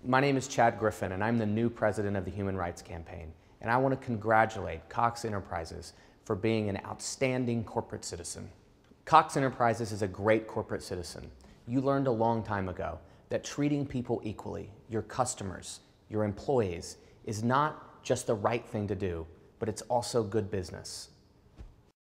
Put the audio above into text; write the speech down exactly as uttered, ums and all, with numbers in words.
My name is Chad Griffin, and I'm the new president of the Human Rights Campaign. And I want to congratulate Cox Enterprises for being an outstanding corporate citizen. Cox Enterprises is a great corporate citizen. You learned a long time ago that treating people equally, your customers, your employees, is not just the right thing to do, but it's also good business.